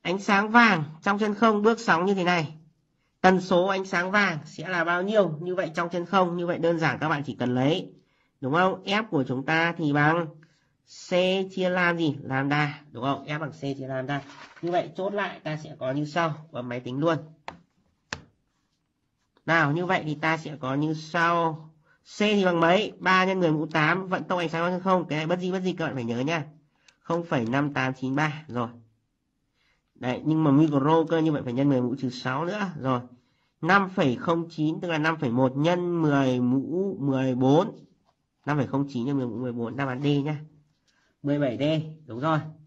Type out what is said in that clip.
ánh sáng vàng trong chân không bước sóng như thế này. Tần số ánh sáng vàng sẽ là bao nhiêu? Như vậy trong chân không, như vậy đơn giản các bạn chỉ cần lấy, đúng không? F của chúng ta thì bằng C chia lam gì? Lambda, đúng không? F bằng C chia lambda. Như vậy chốt lại ta sẽ có như sau, bấm máy tính luôn. Nào, như vậy thì ta sẽ có như sau. C thì bằng mấy? 3 nhân 10 mũ 8, vận tốc ánh sáng trong chân không. Cái này bất di các bạn phải nhớ nha. 0,5893 rồi. Đấy, nhưng mà micro cơ, như vậy phải nhân 10 mũ trừ 6 nữa. Rồi. 5,09 tức là 5,1 nhân 10 mũ 14. 5,09 nhân 10 mũ 14, đáp án D nhá. 17D, đúng rồi.